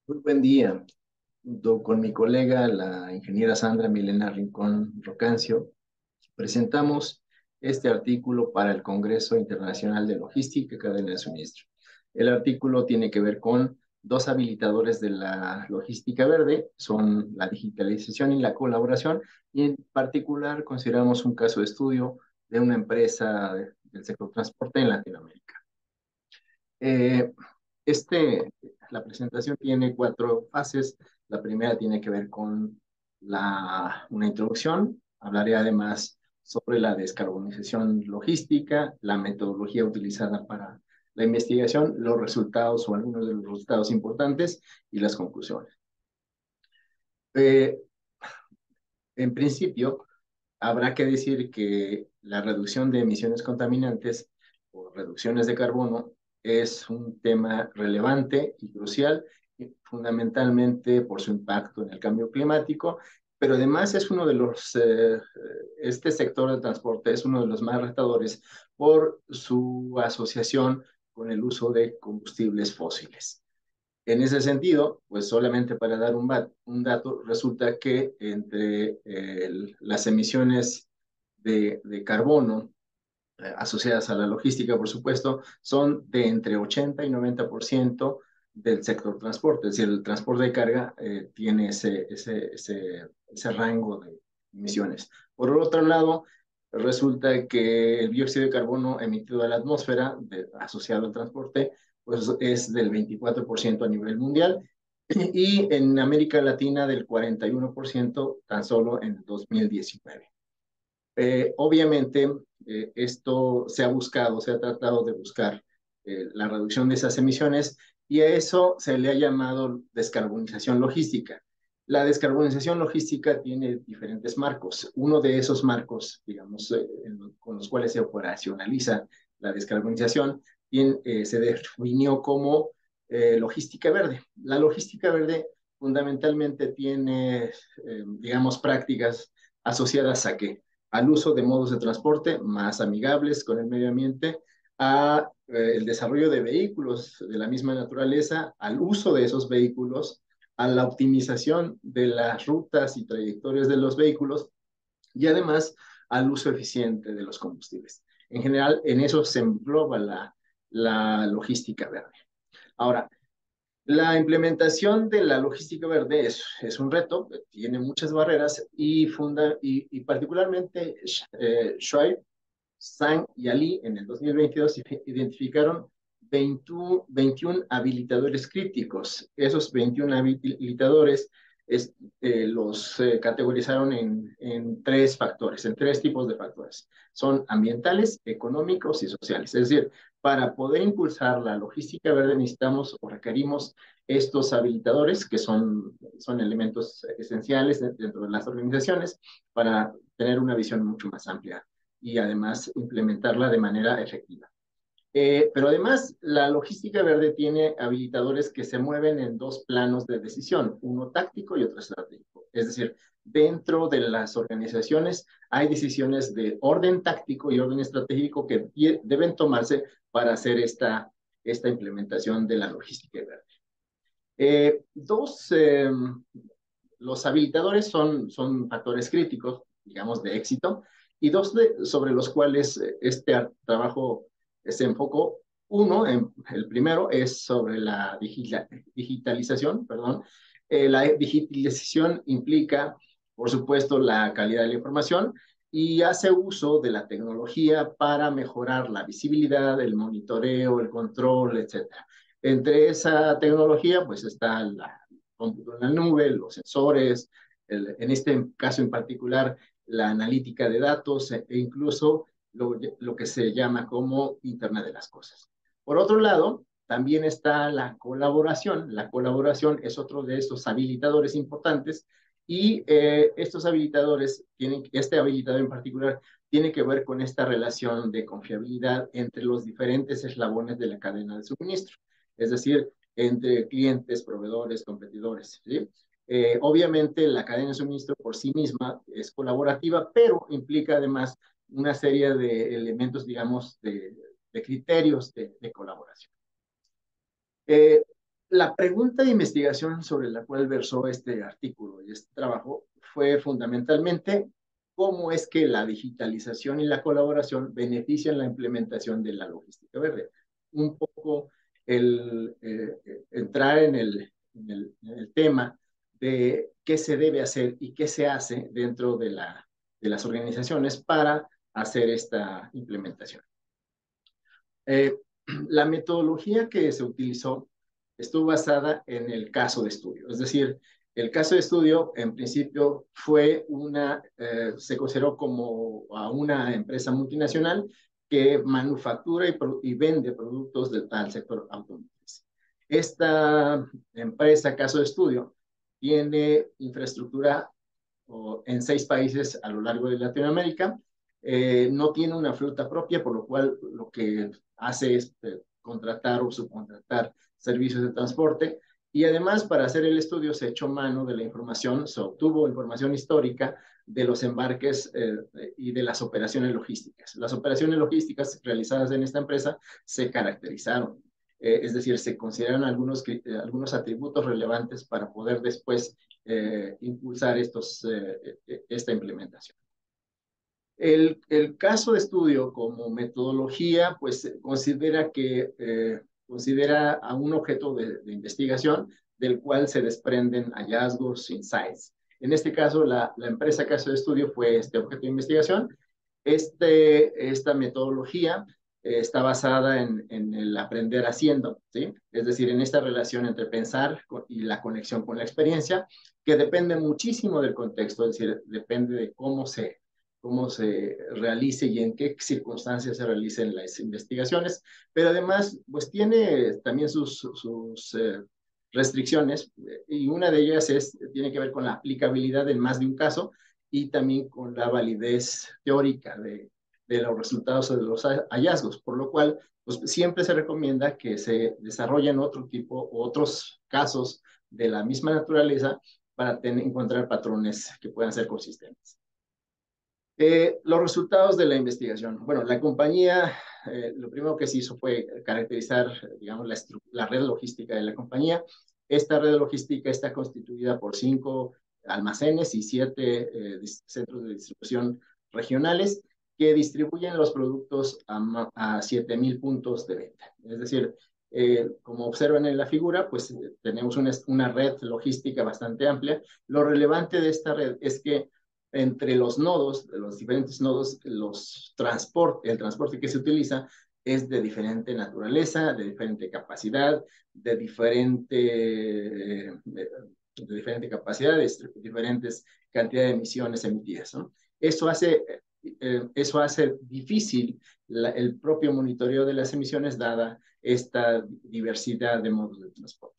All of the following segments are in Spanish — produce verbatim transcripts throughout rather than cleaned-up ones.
Muy buen día. Junto con mi colega, la ingeniera Sandra Milena Rincón Rocancio, presentamos este artículo para el Congreso Internacional de Logística y Cadena de Suministro. El artículo tiene que ver con dos habilitadores de la logística verde, son la digitalización y la colaboración, y en particular consideramos un caso de estudio de una empresa del sector transporte en Latinoamérica. Eh, este, la presentación tiene cuatro fases. La primera tiene que ver con la, una introducción. Hablaré además sobre la descarbonización logística, la metodología utilizada para la investigación, los resultados o algunos de los resultados importantes y las conclusiones. Eh, en principio, habrá que decir que la reducción de emisiones contaminantes o reducciones de carbono es un tema relevante y crucial, fundamentalmente por su impacto en el cambio climático, pero además es uno de los, eh, este sector del transporte es uno de los más retadores por su asociación con el uso de combustibles fósiles. En ese sentido, pues solamente para dar un, un dato, resulta que entre eh, el, las emisiones de, de carbono eh, asociadas a la logística, por supuesto, son de entre ochenta y noventa por ciento del sector transporte. Es decir, el transporte de carga eh, tiene ese, ese, ese, ese rango de emisiones. Por otro lado, resulta que el dióxido de carbono emitido a la atmósfera de, asociado al transporte pues es del veinticuatro por ciento a nivel mundial y en América Latina del cuarenta y uno por ciento tan solo en dos mil diecinueve. Eh, obviamente, eh, esto se ha buscado, se ha tratado de buscar eh, la reducción de esas emisiones y a eso se le ha llamado descarbonización logística. La descarbonización logística tiene diferentes marcos. Uno de esos marcos, digamos, eh, en, con los cuales se operacionaliza la descarbonización, bien, eh, se definió como eh, logística verde. La logística verde fundamentalmente tiene, eh, digamos, prácticas asociadas a qué? Al uso de modos de transporte más amigables con el medio ambiente, a eh, el desarrollo de vehículos de la misma naturaleza, al uso de esos vehículos, a la optimización de las rutas y trayectorias de los vehículos y además al uso eficiente de los combustibles. En general, en eso se engloba la, la logística verde. Ahora, la implementación de la logística verde es, es un reto, tiene muchas barreras y, funda, y, y particularmente eh, Schweib, Zhang y Ali en el dos mil veintidós identificaron veintiuno, veintiuno habilitadores críticos. Esos veintiuno habilitadores es, eh, los eh, categorizaron en, en tres factores, en tres tipos de factores. Son ambientales, económicos y sociales. Es decir, para poder impulsar la logística verde necesitamos o requerimos estos habilitadores, que son, son elementos esenciales dentro de las organizaciones, para tener una visión mucho más amplia y además implementarla de manera efectiva. Eh, pero además, la logística verde tiene habilitadores que se mueven en dos planos de decisión, uno táctico y otro estratégico. Es decir, dentro de las organizaciones hay decisiones de orden táctico y orden estratégico que deben tomarse para hacer esta, esta implementación de la logística verde. Eh, dos, eh, los habilitadores son, son factores críticos, digamos, de éxito, y dos de, sobre los cuales este trabajo se enfocó. Uno, en, el primero, es sobre la digita, digitalización, perdón. Eh, la digitalización implica, por supuesto, la calidad de la información y hace uso de la tecnología para mejorar la visibilidad, el monitoreo, el control, etcétera. Entre esa tecnología, pues está la cómputo en la nube, los sensores, el, en este caso en particular, la analítica de datos e incluso lo, lo que se llama como Internet de las Cosas. Por otro lado, también está la colaboración. La colaboración es otro de estos habilitadores importantes y eh, estos habilitadores, tienen, este habilitador en particular, tiene que ver con esta relación de confiabilidad entre los diferentes eslabones de la cadena de suministro. Es decir, entre clientes, proveedores, competidores. ¿Sí? Eh, obviamente la cadena de suministro por sí misma es colaborativa, pero implica además una serie de elementos, digamos, de, de criterios de, de colaboración. Eh, La pregunta de investigación sobre la cual versó este artículo y este trabajo fue fundamentalmente cómo es que la digitalización y la colaboración benefician la implementación de la logística verde. Un poco el eh, entrar en el, en, el, en el tema de qué se debe hacer y qué se hace dentro de, la, de las organizaciones para hacer esta implementación. Eh, la metodología que se utilizó estuvo basada en el caso de estudio, es decir, el caso de estudio en principio fue una, eh, se consideró como a una empresa multinacional que manufactura y, y vende productos del, al sector automotriz. Esta empresa, caso de estudio, tiene infraestructura o, en seis países a lo largo de Latinoamérica. Eh, no tiene una flota propia, por lo cual lo que hace es eh, contratar o subcontratar servicios de transporte. Y además, para hacer el estudio, se echó mano de la información, se obtuvo información histórica de los embarques eh, y de las operaciones logísticas. Las operaciones logísticas realizadas en esta empresa se caracterizaron, eh, es decir, se consideran algunos, eh, algunos atributos relevantes para poder después eh, impulsar estos, eh, esta implementación. El, el, caso de estudio como metodología, pues considera que eh, considera a un objeto de, de, investigación del cual se desprenden hallazgos, insights. En este caso, la, la empresa caso de estudio fue este objeto de investigación. Este, esta metodología eh, está basada en, en el aprender haciendo, ¿sí? Es decir, en esta relación entre pensar y la conexión con la experiencia, que depende muchísimo del contexto, es decir, depende de cómo se cómo se realice y en qué circunstancias se realicen las investigaciones, pero además, pues tiene también sus, sus eh, restricciones, y una de ellas es, tiene que ver con la aplicabilidad en más de un caso y también con la validez teórica de, de los resultados o de los hallazgos, por lo cual pues, siempre se recomienda que se desarrollen otro tipo, otros casos de la misma naturaleza para tener, encontrar patrones que puedan ser consistentes. Eh, los resultados de la investigación. Bueno, la compañía, eh, lo primero que se hizo fue caracterizar, digamos, la, la red logística de la compañía. Esta red logística está constituida por cinco almacenes y siete eh, centros de distribución regionales que distribuyen los productos a, a siete mil puntos de venta. Es decir, eh, como observan en la figura, pues tenemos una, una red logística bastante amplia. Lo relevante de esta red es que entre los nodos, los diferentes nodos, los transport, el transporte que se utiliza es de diferente naturaleza, de diferente capacidad, de diferente, de, de diferente capacidad, de diferentes cantidades de emisiones emitidas, ¿no? Eso hace, eh, eso hace difícil la, el propio monitoreo de las emisiones dada esta diversidad de modos de transporte.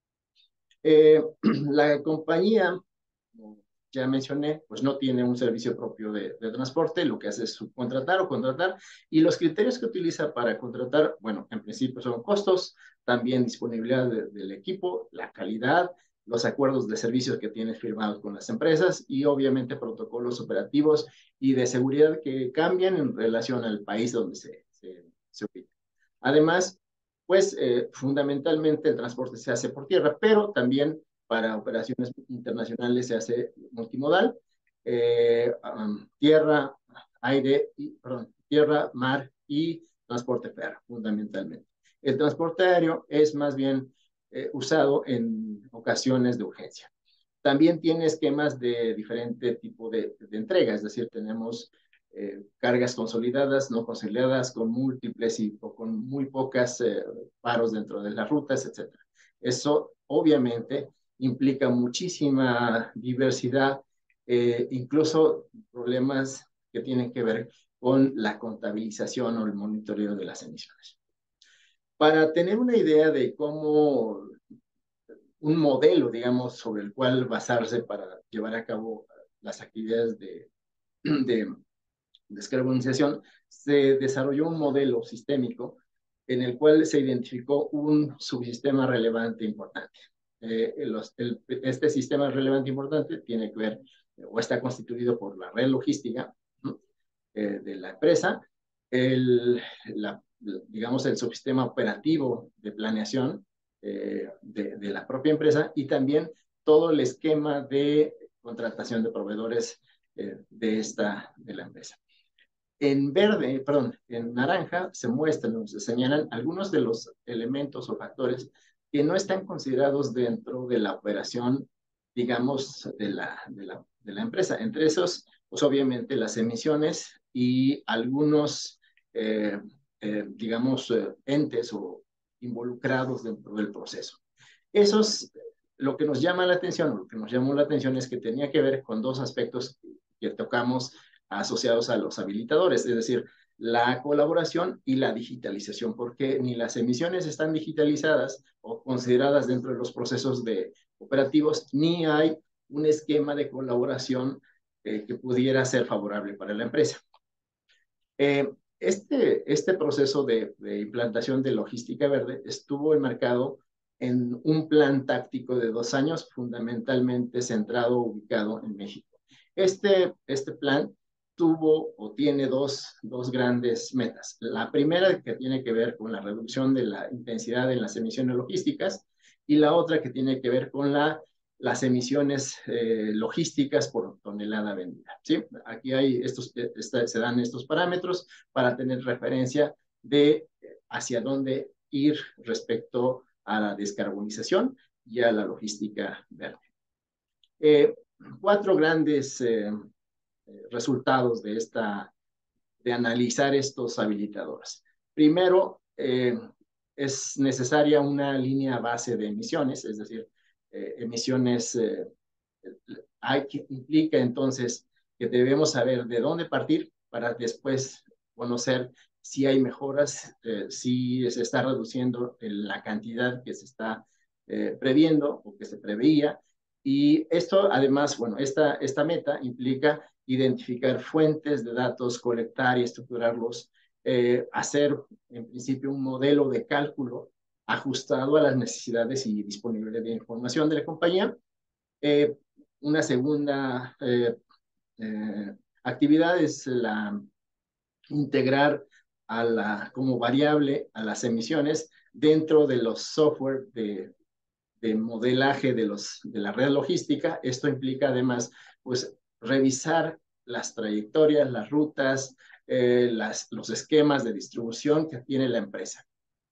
Eh, la compañía, ya mencioné, pues no tiene un servicio propio de, de transporte, lo que hace es subcontratar o contratar, y los criterios que utiliza para contratar, bueno, en principio son costos, también disponibilidad de, del equipo, la calidad, los acuerdos de servicios que tiene firmados con las empresas y obviamente protocolos operativos y de seguridad que cambian en relación al país donde se, se, se ubica. Además, pues eh, fundamentalmente el transporte se hace por tierra, pero también para operaciones internacionales se hace multimodal, eh, um, tierra, aire, y, perdón, tierra, mar y transporte férreo, fundamentalmente. El transporte aéreo es más bien eh, usado en ocasiones de urgencia. También tiene esquemas de diferente tipo de, de entrega, es decir, tenemos eh, cargas consolidadas, no consolidadas, con múltiples y o con muy pocas eh, paros dentro de las rutas, etcétera. Eso obviamente implica muchísima diversidad, eh, incluso problemas que tienen que ver con la contabilización o el monitoreo de las emisiones. Para tener una idea de cómo un modelo, digamos, sobre el cual basarse para llevar a cabo las actividades de, de descarbonización, se desarrolló un modelo sistémico en el cual se identificó un subsistema relevante importante. Eh, los, el, este sistema relevante importante tiene que ver o está constituido por la red logística, ¿no? eh, de la empresa, el, la, digamos, el subsistema operativo de planeación, eh, de, de la propia empresa y también todo el esquema de contratación de proveedores eh, de, esta, de la empresa. En verde, perdón, en naranja se muestran, se señalan algunos de los elementos o factores que no están considerados dentro de la operación, digamos, de la, de la, de la empresa. Entre esos, pues obviamente las emisiones y algunos, eh, eh, digamos, eh, entes o involucrados dentro del proceso. Eso es lo que nos llama la atención, lo que nos llamó la atención es que tenía que ver con dos aspectos que tocamos asociados a los habilitadores, es decir, la colaboración y la digitalización, porque ni las emisiones están digitalizadas o consideradas dentro de los procesos de operativos, ni hay un esquema de colaboración eh, que pudiera ser favorable para la empresa. Eh, este, este proceso de, de implantación de logística verde estuvo enmarcado en un plan táctico de dos años, fundamentalmente centrado, ubicado en México. Este, este plan tuvo o tiene dos, dos grandes metas. La primera que tiene que ver con la reducción de la intensidad en las emisiones logísticas y la otra que tiene que ver con la, las emisiones eh, logísticas por tonelada vendida. ¿Sí? Aquí hay estos, esta, se dan estos parámetros para tener referencia de hacia dónde ir respecto a la descarbonización y a la logística verde. Eh, cuatro grandes eh, resultados de esta, de analizar estos habilitadores. Primero, eh, es necesaria una línea base de emisiones, es decir, eh, emisiones eh, hay que, implica entonces que debemos saber de dónde partir para después conocer si hay mejoras, eh, si se está reduciendo la cantidad que se está eh, previendo o que se preveía. Y esto, además, bueno, esta, esta meta implica identificar fuentes de datos, colectar y estructurarlos, eh, hacer, en principio, un modelo de cálculo ajustado a las necesidades y disponibilidad de información de la compañía. Eh, una segunda eh, eh, actividad es la integrar a la, como variable a las emisiones dentro de los software de, de modelaje de, los, de la red logística. Esto implica además pues, revisar las trayectorias, las rutas, eh, las, los esquemas de distribución que tiene la empresa.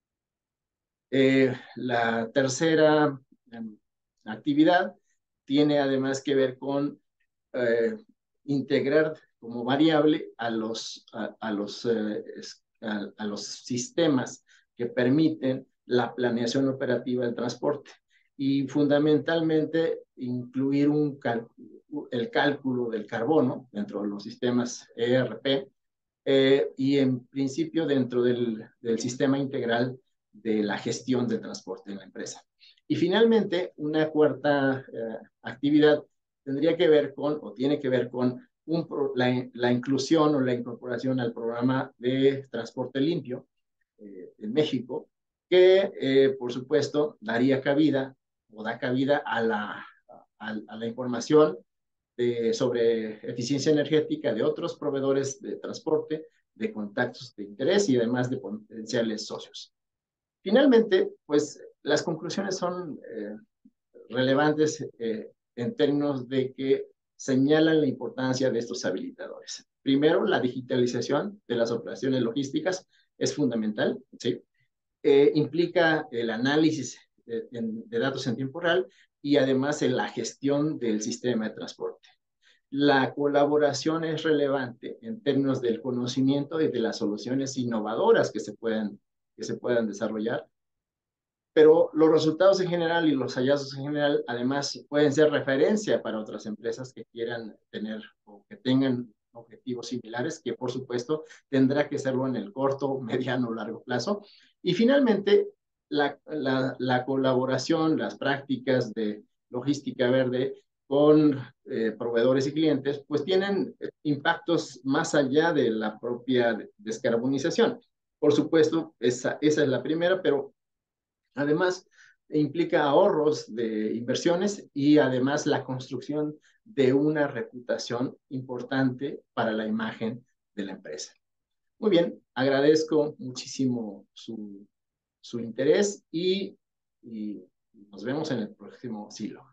Eh, la tercera eh, actividad tiene además que ver con eh, integrar como variable a los, a, a los, eh, a, a los sistemas que permiten la planeación operativa del transporte y fundamentalmente incluir un cálculo, el cálculo del carbono dentro de los sistemas E R P eh, y en principio dentro del, del sistema integral de la gestión del transporte en la empresa. Y finalmente, una cuarta eh, actividad tendría que ver con, o tiene que ver con, un, la, la inclusión o la incorporación al programa de transporte limpio eh, en México, que eh, por supuesto daría cabida o da cabida a la, a, a la información de, sobre eficiencia energética de otros proveedores de transporte, de contactos de interés y además de potenciales socios. Finalmente, pues las conclusiones son eh, relevantes eh, en términos de que señalan la importancia de estos habilitadores. Primero, la digitalización de las operaciones logísticas es fundamental, ¿sí? Eh, implica el análisis de, de datos en tiempo real y además en la gestión del sistema de transporte. La colaboración es relevante en términos del conocimiento y de las soluciones innovadoras que se puedan, que se puedan desarrollar, pero los resultados en general y los hallazgos en general además pueden ser referencia para otras empresas que quieran tener o que tengan objetivos similares, que por supuesto tendrá que serlo en el corto, mediano o largo plazo. Y finalmente, la, la, la colaboración, las prácticas de logística verde con eh, proveedores y clientes, pues tienen impactos más allá de la propia descarbonización. Por supuesto, esa, esa es la primera, pero además implica ahorros de inversiones y además la construcción de una reputación importante para la imagen de la empresa. Muy bien, agradezco muchísimo su, su interés y y nos vemos en el próximo siglo.